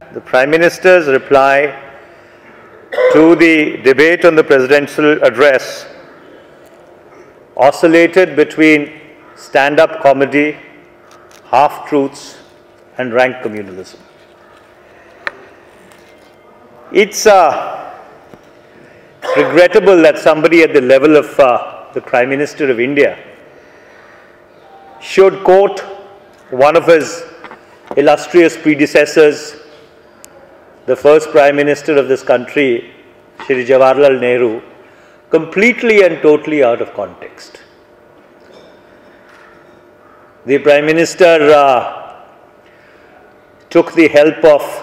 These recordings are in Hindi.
The Prime Minister's reply to the debate on the presidential address oscillated between stand-up comedy, half-truths and rank communalism. It's regrettable that somebody at the level of the Prime Minister of India should quote one of his illustrious predecessors, the first Prime Minister of this country, Shri Jawaharlal Nehru, completely and totally out of context. The Prime Minister took the help of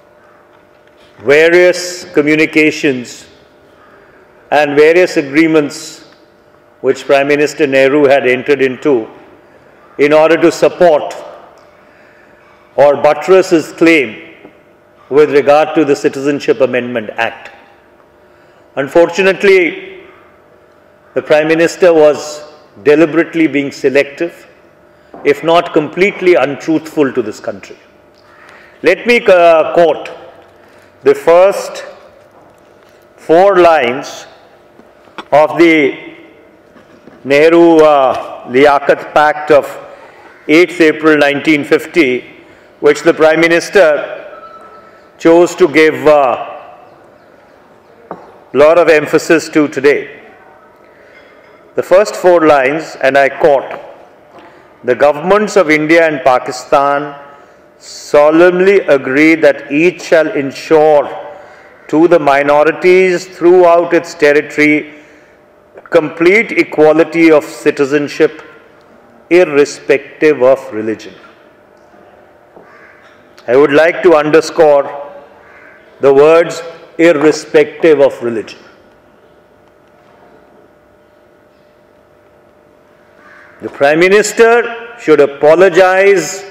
various communications and various agreements which Prime Minister Nehru had entered into in order to support or buttress his claim with regard to the Citizenship Amendment Act. Unfortunately, the Prime Minister was deliberately being selective, if not completely untruthful to this country. Let me quote the first 4 lines of the Nehru-Liaquat Pact of 8th April 1950, which the Prime Minister chose to give a lot of emphasis to today. The first 4 lines, and I quote, "The governments of India and Pakistan solemnly agree that each shall ensure to the minorities throughout its territory complete equality of citizenship irrespective of religion." I would like to underscore the words irrespective of religion. The Prime Minister should apologize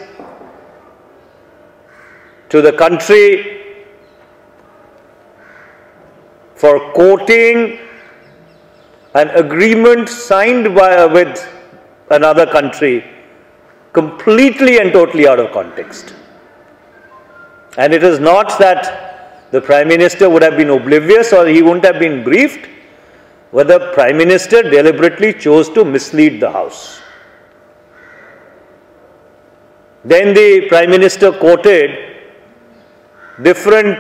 to the country for quoting an agreement signed with another country completely and totally out of context. And it is not that the Prime Minister would have been oblivious or he wouldn't have been briefed, but the Prime Minister deliberately chose to mislead the House. Then the Prime Minister quoted different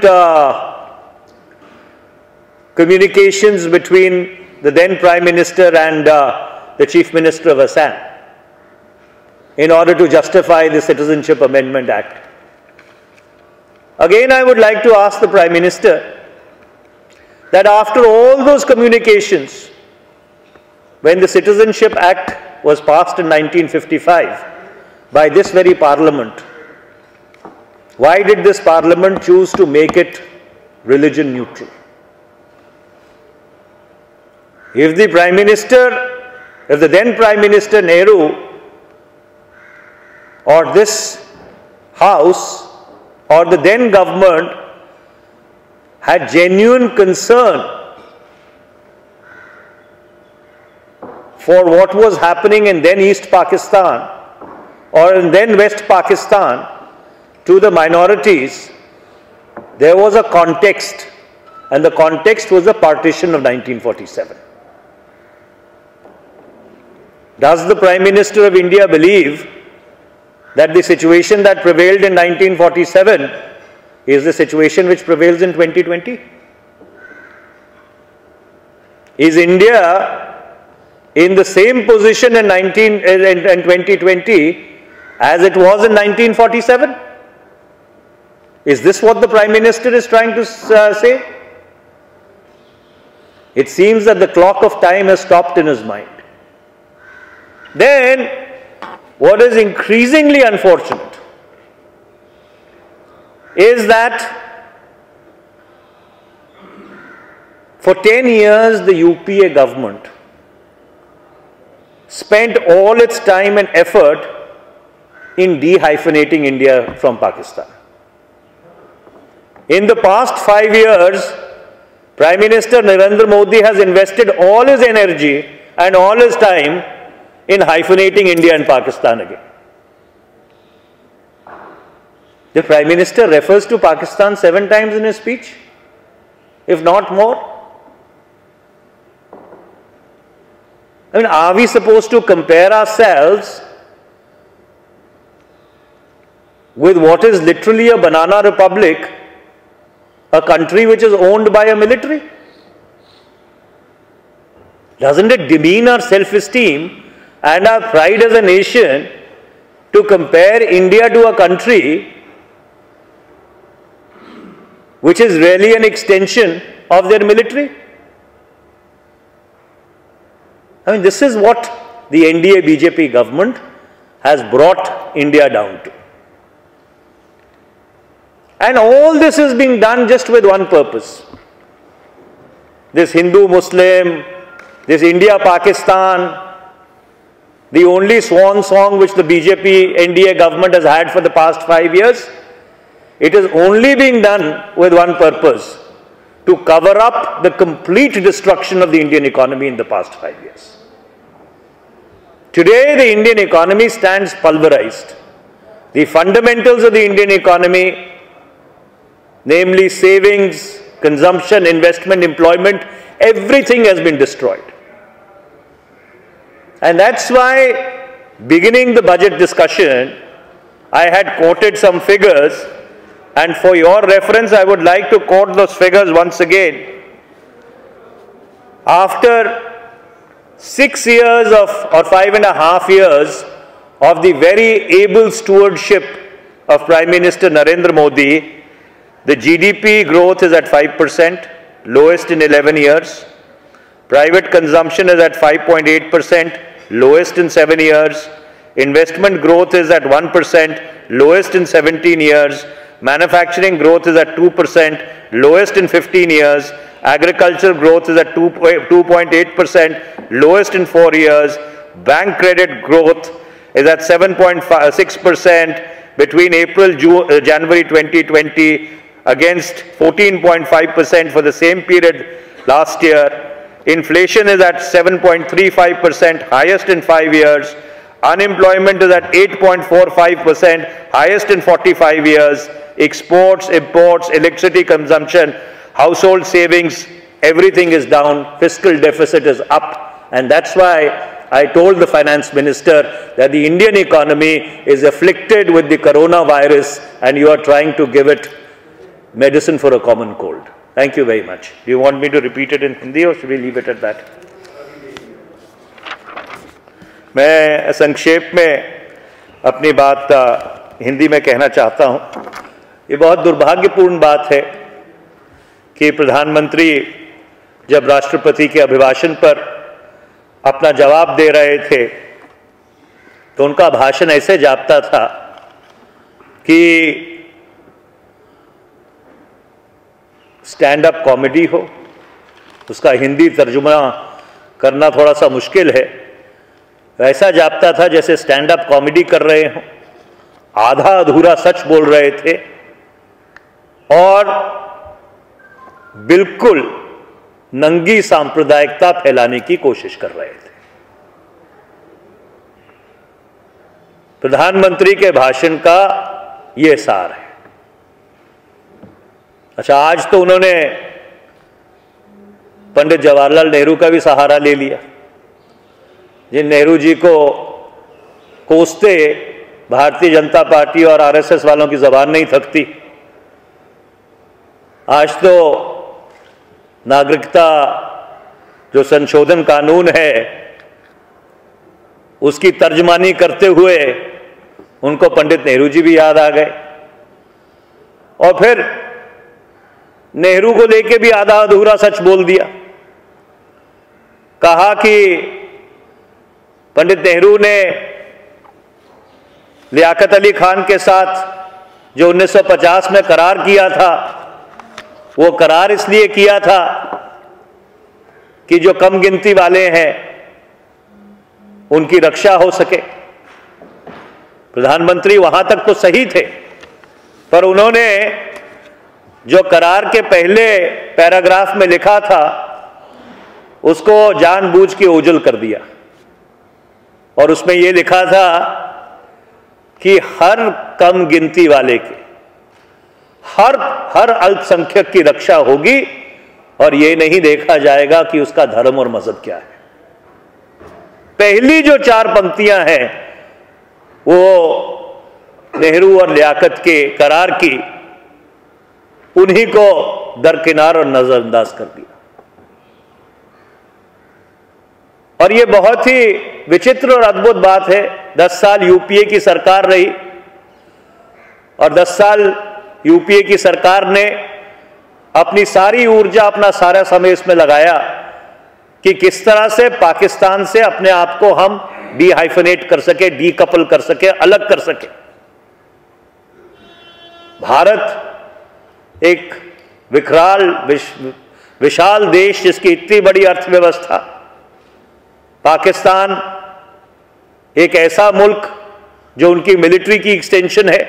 communications between the then Prime Minister and the Chief Minister of Assam in order to justify the Citizenship Amendment Act. Again, I would like to ask the Prime Minister that after all those communications, when the Citizenship Act was passed in 1955 by this very Parliament, why did this Parliament choose to make it religion neutral? If the Prime Minister, if the then Prime Minister Nehru or this House or the then government had genuine concern for what was happening in then East Pakistan or in then West Pakistan to the minorities, there was a context, and the context was the partition of 1947. Does the Prime Minister of India believe that the situation that prevailed in 1947 is the situation which prevails in 2020? Is India in the same position in 2020 as it was in 1947? Is this what the Prime Minister is trying to say? It seems that the clock of time has stopped in his mind. Then, what is increasingly unfortunate is that for 10 years the UPA government spent all its time and effort in dehyphenating India from Pakistan. In the past 5 years, Prime Minister Narendra Modi has invested all his energy and all his time in hyphenating India and Pakistan again. The Prime Minister refers to Pakistan 7 times in his speech, if not more. I mean, are we supposed to compare ourselves with what is literally a banana republic, a country which is owned by a military? Doesn't it demean our self-esteem and our pride as a nation to compare India to a country which is really an extension of their military? I mean, this is what the NDA BJP government has brought India down to. And all this is being done just with one purpose. This Hindu-Muslim, this India-Pakistan, the only swan song which the BJP NDA government has had for the past 5 years, it is only being done with one purpose: to cover up the complete destruction of the Indian economy in the past 5 years. Today, the Indian economy stands pulverized. The fundamentals of the Indian economy, namely savings, consumption, investment, employment, everything has been destroyed. And that's why, beginning the budget discussion, I had quoted some figures, and for your reference, I would like to quote those figures once again. After 6 years or 5.5 years of the very able stewardship of Prime Minister Narendra Modi, the GDP growth is at 5%, lowest in 11 years. Private consumption is at 5.8%, lowest in 7 years. Investment growth is at 1%, lowest in 17 years. Manufacturing growth is at 2%, lowest in 15 years. Agricultural growth is at 2.8%, lowest in 4 years. Bank credit growth is at 7.6% between January 2020 against 14.5% for the same period last year. Inflation is at 7.35%, highest in 5 years. Unemployment is at 8.45%, highest in 45 years. Exports, imports, electricity consumption, household savings, everything is down. Fiscal deficit is up. And that's why I told the finance minister that the Indian economy is afflicted with the coronavirus and you are trying to give it medicine for a common cold. Thank you very much. Do you want me to repeat it in Hindi or should we leave it at that? मैं संक्षेप में अपनी बात हिंदी में कहना चाहता हूं। ये बहुत दुर्भाग्यपूर्ण बात है कि प्रधानमंत्री जब राष्ट्रपति के अभिभाषण पर अपना जवाब दे रहे थे तो उनका भाषण ऐसे जापता था कि स्टैंड अप कॉमेडी हो। उसका हिंदी तर्जुमा करना थोड़ा सा मुश्किल है। वैसा जापता था जैसे स्टैंड अप कॉमेडी कर रहे हों, आधा अधूरा सच बोल रहे थे और बिल्कुल नंगी सांप्रदायिकता फैलाने की कोशिश कर रहे थे। प्रधानमंत्री के भाषण का यह सार है। अच्छा, आज तो उन्होंने पंडित जवाहरलाल नेहरू का भी सहारा ले लिया, जिन नेहरू जी को कोसते भारतीय जनता पार्टी और आरएसएस वालों की जबान नहीं थकती। आज तो नागरिकता जो संशोधन कानून है उसकी तर्जमानी करते हुए उनको पंडित नेहरू जी भी याद आ गए और फिर नेहरू को लेके भी आधा अधूरा सच बोल दिया। कहा कि पंडित नेहरू ने लियाकत अली खान के साथ जो 1950 में करार किया था, वो करार इसलिए किया था कि जो कम गिनती वाले हैं उनकी रक्षा हो सके। प्रधानमंत्री वहां तक तो सही थे, पर उन्होंने जो करार के पहले पैराग्राफ में लिखा था उसको जानबूझ के ओझल कर दिया और उसमें यह लिखा था कि हर कम गिनती वाले के, हर अल्पसंख्यक की रक्षा होगी और ये नहीं देखा जाएगा कि उसका धर्म और मजहब क्या है। पहली जो 4 पंक्तियां हैं वो नेहरू और लियाकत के करार की, उन्हीं को दरकिनार और नजरअंदाज कर दिया। और ये बहुत ही विचित्र और अद्भुत बात है। 10 साल यूपीए की सरकार रही और 10 साल यूपीए की सरकार ने अपनी सारी ऊर्जा, अपना सारा समय इसमें लगाया कि किस तरह से पाकिस्तान से अपने आप को हम डीहाइफनेट कर सके, डीकपल कर सके, अलग कर सके। भारत एक विशाल देश जिसकी इतनी बड़ी अर्थव्यवस्था, पाकिस्तान एक ऐसा मुल्क जो उनकी मिलिट्री की एक्सटेंशन है,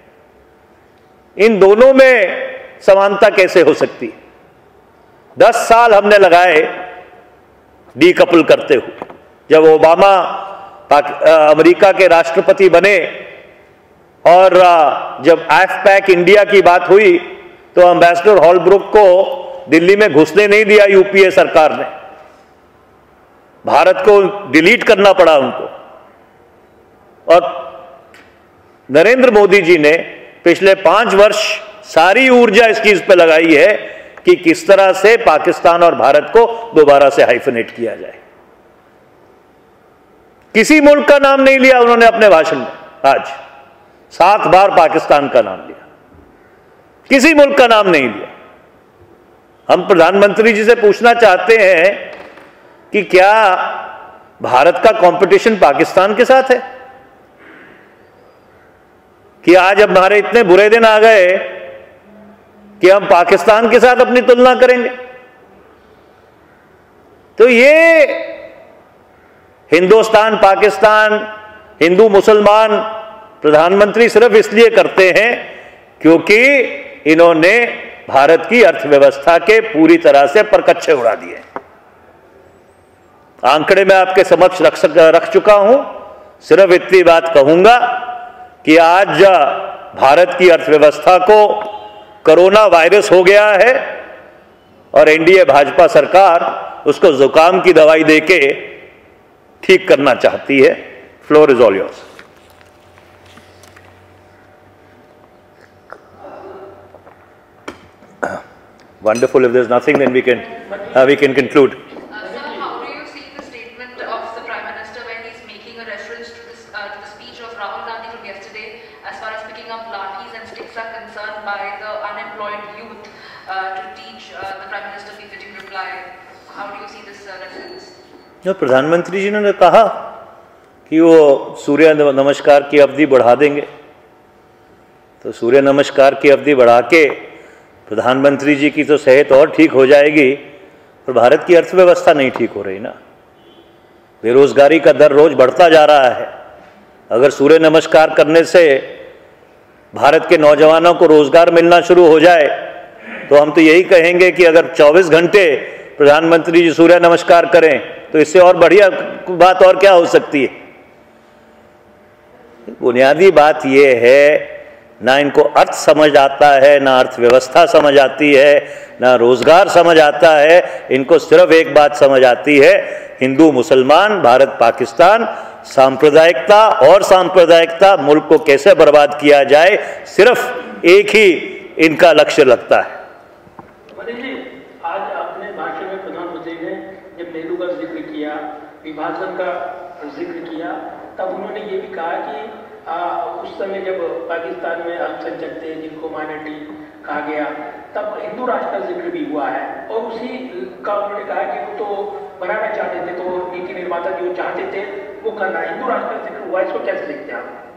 इन दोनों में समानता कैसे हो सकती? 10 साल हमने लगाए डीकपल करते हुए। जब ओबामा अमेरिका के राष्ट्रपति बने और जब AFPAC इंडिया की बात हुई तो एम्बेसडर हॉलब्रुक को दिल्ली में घुसने नहीं दिया यूपीए सरकार ने। भारत को डिलीट करना पड़ा उनको। और नरेंद्र मोदी जी ने पिछले 5 वर्ष सारी ऊर्जा इस चीज पे लगाई है कि किस तरह से पाकिस्तान और भारत को दोबारा से हाइफनेट किया जाए। किसी मुल्क का नाम नहीं लिया उन्होंने अपने भाषण में। आज 7 बार पाकिस्तान का नाम लिया, किसी मुल्क का नाम नहीं लिया। हम प्रधानमंत्री जी से पूछना चाहते हैं कि क्या भारत का कंपटीशन पाकिस्तान के साथ है? कि आज हमारे इतने बुरे दिन आ गए कि हम पाकिस्तान के साथ अपनी तुलना करेंगे? तो ये हिंदुस्तान पाकिस्तान, हिंदू मुसलमान प्रधानमंत्री सिर्फ इसलिए करते हैं क्योंकि इन्होंने भारत की अर्थव्यवस्था के पूरी तरह से परकच्चे उड़ा दिए। आंकड़े में आपके समक्ष रख चुका हूं। सिर्फ इतनी बात कहूंगा कि आज भारत की अर्थव्यवस्था को कोरोना वायरस हो गया है और एनडीए भाजपा सरकार उसको जुकाम की दवाई देके ठीक करना चाहती है। Floor is all yours. Wonderful. If there's nothing, then we can conclude. Sir, how do you see the statement of the Prime Minister when he's making a reference to this to the speech of Rahul Gandhi from yesterday, as far as picking up lathis and sticks are concerned by the unemployed youth, to teach the Prime Minister befitting reply? How do you see this reference? जो प्रधानमंत्री जी ने कहा कि वो सूर्य नमस्कार की अवधि बढ़ा देंगे, तो सूर्य नमस्कार की अवधि बढ़ा के प्रधानमंत्री जी की तो सेहत और ठीक हो जाएगी, पर भारत की अर्थव्यवस्था नहीं ठीक हो रही ना। बेरोजगारी का दर रोज बढ़ता जा रहा है। अगर सूर्य नमस्कार करने से भारत के नौजवानों को रोजगार मिलना शुरू हो जाए तो हम तो यही कहेंगे कि अगर 24 घंटे प्रधानमंत्री जी सूर्य नमस्कार करें तो इससे और बढ़िया बात और क्या हो सकती है। बुनियादी बात यह है, ना इनको अर्थ समझ आता है, ना अर्थव्यवस्था समझ आती है, ना रोजगार समझ आता है। इनको सिर्फ एक बात समझ आती है, हिंदू मुसलमान, भारत पाकिस्तान, सांप्रदायिकता और सांप्रदायिकता, मुल्क को कैसे बर्बाद किया जाए, सिर्फ एक ही इनका लक्ष्य लगता है। आज अपने भाषण में प्रधानमंत्री ने जब नेहरू का जिक्र किया, विभाजन का जिक्र किया, तब उन्होंने ये भी कहा कि उस समय जब पाकिस्तान में अल्पसंख्यक थे जिनको माइनॉरिटी कहा गया, तब हिंदू राष्ट्र का जिक्र भी हुआ है। और उसी का उन्होंने कहा कि वो तो बनाना चाहते थे, तो नीति निर्माता जो चाहते थे वो करना, हिंदू राष्ट्र का जिक्र हुआ। इसको कैसे देखते हैं आप?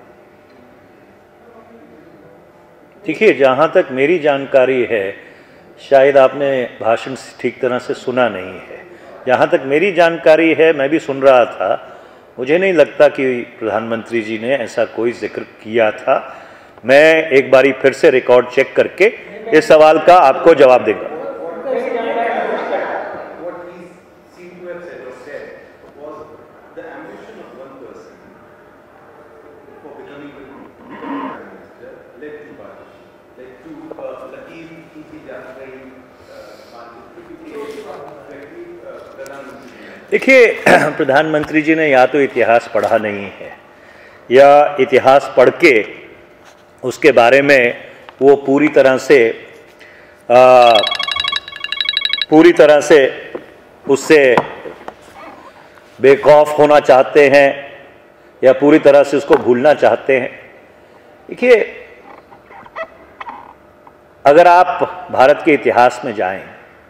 देखिए, जहाँ तक मेरी जानकारी है, शायद आपने भाषण ठीक तरह से सुना नहीं है। जहाँ तक मेरी जानकारी है, मैं भी सुन रहा था, मुझे नहीं लगता कि प्रधानमंत्री जी ने ऐसा कोई जिक्र किया था। मैं एक बारी फिर से रिकॉर्ड चेक करके इस सवाल का आपको जवाब देगा। देखिए, प्रधानमंत्री जी ने या तो इतिहास पढ़ा नहीं है या इतिहास पढ़ के उसके बारे में वो पूरी तरह से उससे बेखौफ होना चाहते हैं या पूरी तरह से उसको भूलना चाहते हैं। देखिए, अगर आप भारत के इतिहास में जाएं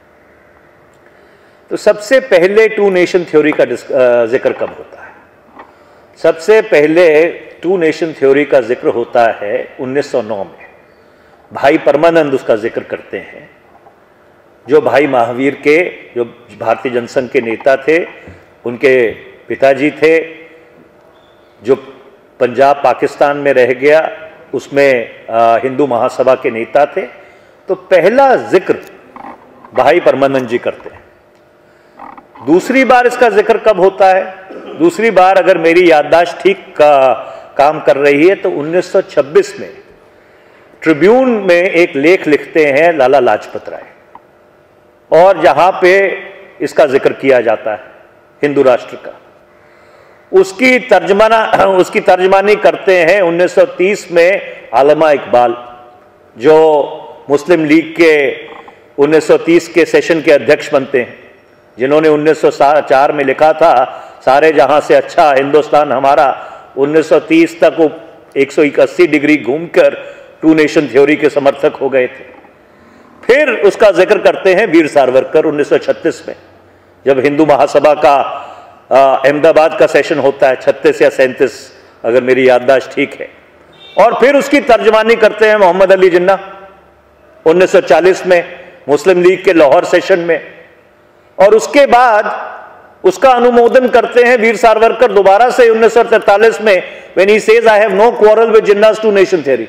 तो सबसे पहले टू नेशन थ्योरी का जिक्र कब होता है? सबसे पहले टू नेशन थ्योरी का जिक्र होता है 1909 में। भाई परमानंद उसका जिक्र करते हैं, जो भाई महावीर के, जो भारतीय जनसंघ के नेता थे, उनके पिताजी थे, जो पंजाब पाकिस्तान में रह गया, उसमें हिंदू महासभा के नेता थे। तो पहला जिक्र भाई परमानंद जी करते हैं। दूसरी बार इसका जिक्र कब होता है? दूसरी बार, अगर मेरी याददाश्त ठीक काम कर रही है, तो 1926 में ट्रिब्यून में एक लेख लिखते हैं लाला लाजपत राय, और जहां पे इसका जिक्र किया जाता है हिंदू राष्ट्र का। उसकी तर्जमानी करते हैं 1930 में आलमा इकबाल, जो मुस्लिम लीग के 1930 के सेशन के अध्यक्ष बनते हैं, जिन्होंने 1904 में लिखा था सारे जहां से अच्छा हिंदुस्तान हमारा। 1930 तक वो 181 डिग्री घूमकर टू नेशन थ्योरी के समर्थक हो गए थे। फिर उसका जिक्र करते हैं वीर सावरकर 1936 में, जब हिंदू महासभा का अहमदाबाद का सेशन होता है, 36 या 37 अगर मेरी याददाश्त ठीक है। और फिर उसकी तर्जमानी करते हैं मोहम्मद अली जिन्ना 1940 में मुस्लिम लीग के लाहौर सेशन में, और उसके बाद उसका अनुमोदन करते हैं वीर सावरकर दोबारा से 1943 में, when he says I have no quarrel with Jinnah's two nation theory.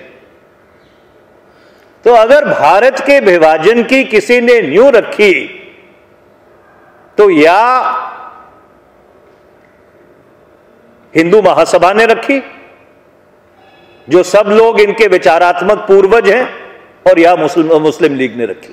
तो अगर भारत के विभाजन की किसी ने न्यू रखी, तो या हिंदू महासभा ने रखी, जो सब लोग इनके विचारात्मक पूर्वज हैं, और या मुस्लिम लीग ने रखी।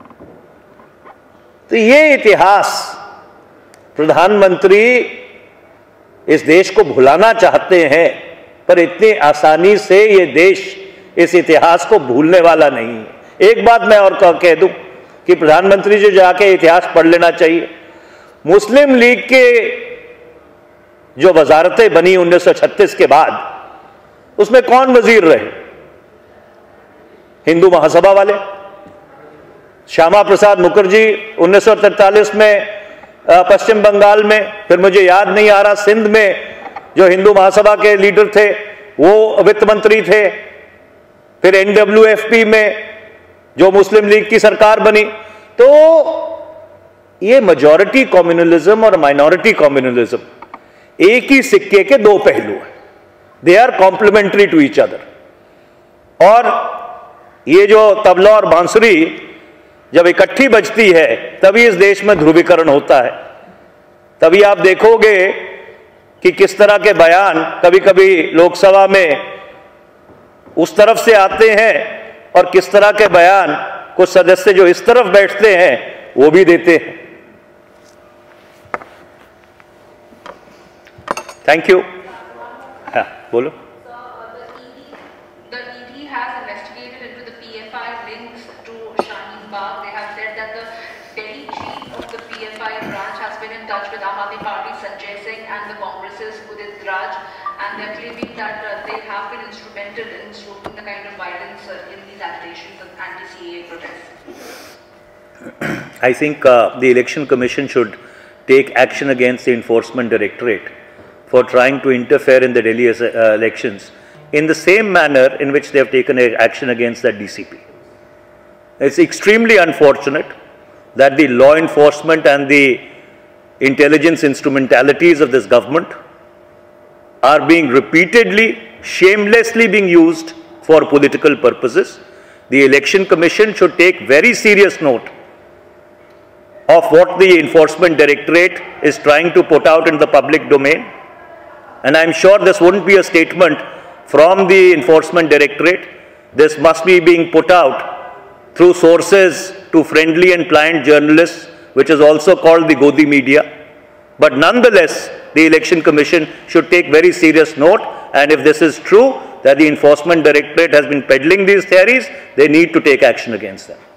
तो ये इतिहास प्रधानमंत्री इस देश को भुलाना चाहते हैं, पर इतनी आसानी से ये देश इस इतिहास को भूलने वाला नहीं है। एक बात मैं और कह दूं कि प्रधानमंत्री जी जाके इतिहास पढ़ लेना चाहिए। मुस्लिम लीग के जो वजारतें बनी 1936 के बाद, उसमें कौन वजीर रहे? हिंदू महासभा वाले। श्यामा प्रसाद मुखर्जी 1943 में पश्चिम बंगाल में, फिर मुझे याद नहीं आ रहा सिंध में जो हिंदू महासभा के लीडर थे वो वित्त मंत्री थे। फिर NWFP में जो मुस्लिम लीग की सरकार बनी। तो ये मेजॉरिटी कम्युनलिज्म और माइनॉरिटी कम्युनलिज्म एक ही सिक्के के दो पहलू हैं। They are complementary to each other. और ये जो तबला और बांसुरी जब इकट्ठी बजती है, तभी इस देश में ध्रुवीकरण होता है। तभी आप देखोगे कि किस तरह के बयान कभी कभी लोकसभा में उस तरफ से आते हैं, और किस तरह के बयान कुछ सदस्य जो इस तरफ बैठते हैं वो भी देते हैं। Thank you. हाँ, बोलो। And they're claiming that they have been instrumental in stoking the kind of violence in these agitations and anti-CAA protests. I think the Election Commission should take action against the Enforcement Directorate for trying to interfere in the Delhi elections in the same manner in which they have taken action against the DCP. It's extremely unfortunate that the law enforcement and the intelligence instrumentalities of this government are being repeatedly, shamelessly being used for political purposes. The Election Commission should take very serious note of what the Enforcement Directorate is trying to put out in the public domain. And I'm sure this wouldn't be a statement from the Enforcement Directorate. This must be being put out through sources to friendly and pliant journalists, which is also called the Godi media. But nonetheless, the Election Commission should take very serious note, and if this is true, that the Enforcement Directorate has been peddling these theories, they need to take action against them.